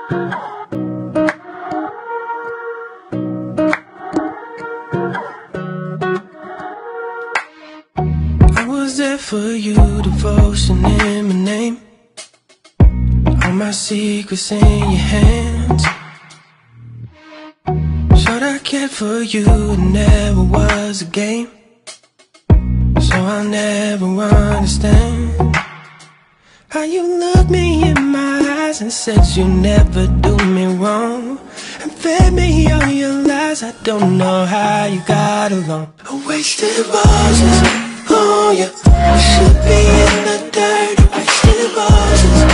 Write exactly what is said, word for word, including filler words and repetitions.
I was there for you, devotion in my name, all my secrets in your hands. Showed I cared for you, it never was a game, so I'll never understand how you looked me in my eyes and said you never do me wrong, and fed me all your lies. I don't know how you got along. I wasted roses on you, I should be in the dirt. I wasted roses